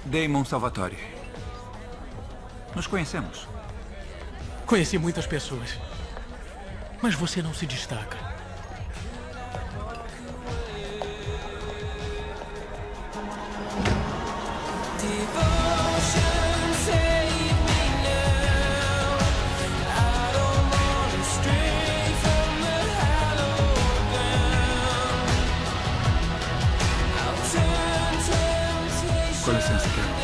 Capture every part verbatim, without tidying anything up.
Damon Salvatore. Nos conhecemos. Conheci muitas pessoas. Mas você não se destaca. Com licença, Carol.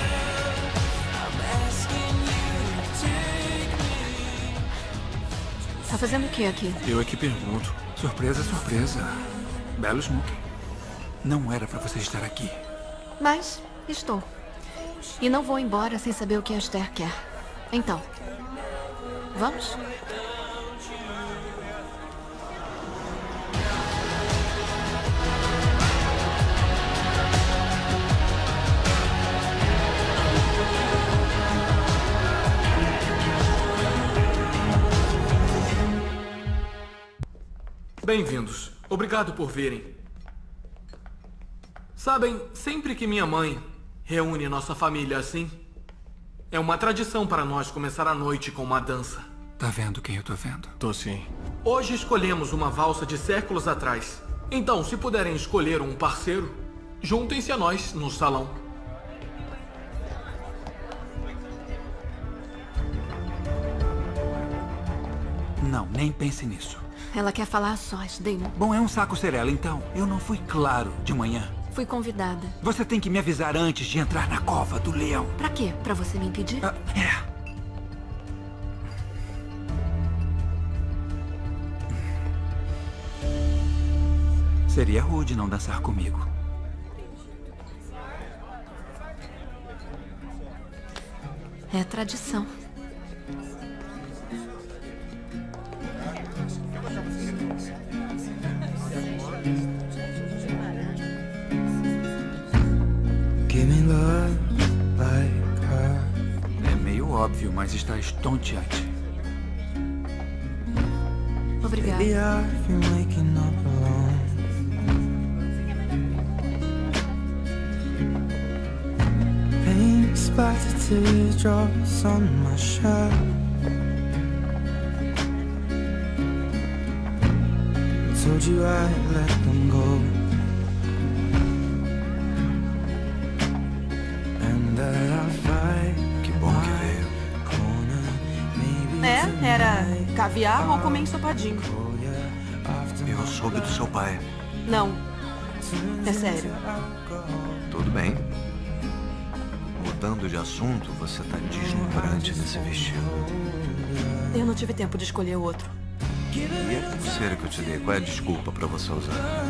Tá fazendo o que aqui? Eu é que pergunto. Surpresa, surpresa. Belo smoking. Não era pra você estar aqui. Mas estou. E não vou embora sem saber o que a Esther quer. Então, vamos? Bem-vindos. Obrigado por virem. Sabem, sempre que minha mãe reúne nossa família assim, é uma tradição para nós começar a noite com uma dança. Tá vendo quem eu tô vendo? Tô sim. Hoje escolhemos uma valsa de séculos atrás. Então, se puderem escolher um parceiro, juntem-se a nós no salão. Não, nem pense nisso. Ela quer falar a sós, Damon. Bom, é um saco serela, então. Eu não fui claro de manhã. Fui convidada. Você tem que me avisar antes de entrar na cova do leão. Pra quê? Pra você me impedir? Ah, é. Seria rude não dançar comigo. É tradição. É meio óbvio, mas está estonteante. Obrigada. Told you I'd let them go, and that I'll fight. Que bom que veio. É, era caviar ou comer ensopadinho. Eu soube do seu pai. Não, é sério. Tudo bem. Mudando de assunto, você tá deslumbrante nesse vestido. Eu não tive tempo de escolher outro. E a pulseira que eu te dei, qual é a desculpa pra você usar?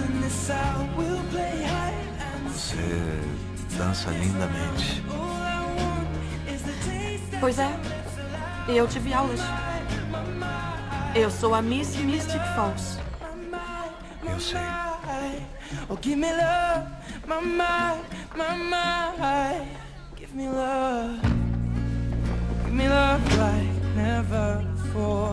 Você dança lindamente. Pois é, eu tive aulas. Eu sou a Miss Mystic Falls. Eu sei. Oh, give me love, my mind, my mind. Give me love, give me love like never before.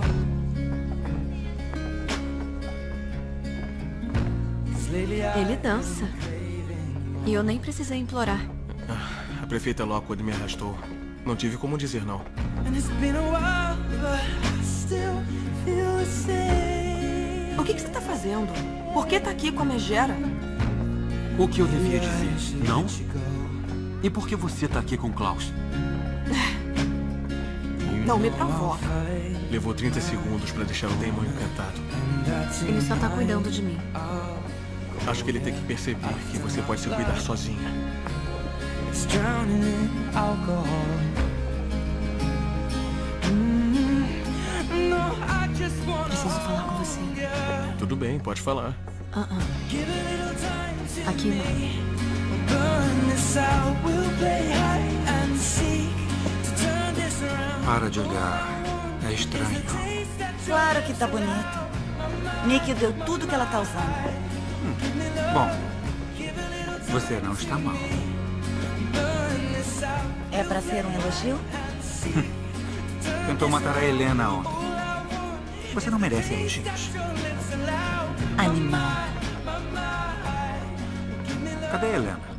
Ele dança. E eu nem precisei implorar. Ah, a prefeita Lockwood me arrastou. Não tive como dizer não. And it's been a while, but I still feel the same. O que, que você tá fazendo? Por que tá aqui com a megera? O que eu devia dizer? Não? E por que você tá aqui com o Klaus? Não me provoca. Levou trinta segundos pra deixar o Damon encantado. Ele só tá cuidando de mim. Acho que ele tem que perceber que você pode se cuidar sozinha. It's drowning in alcohol. Mm, no, I just wanna Preciso falar com você. Tudo bem, pode falar. Ah, ah. give a little time to Aqui não. burn this out. We'll play hide and seek to turn this around. Para de olhar. É estranho. Claro que tá bonito. Nick deu tudo que ela tá usando. Bom, você não está mal. É pra ser um elogio? Tentou matar a Helena ontem. Você não merece elogios. Animal. Cadê a Helena?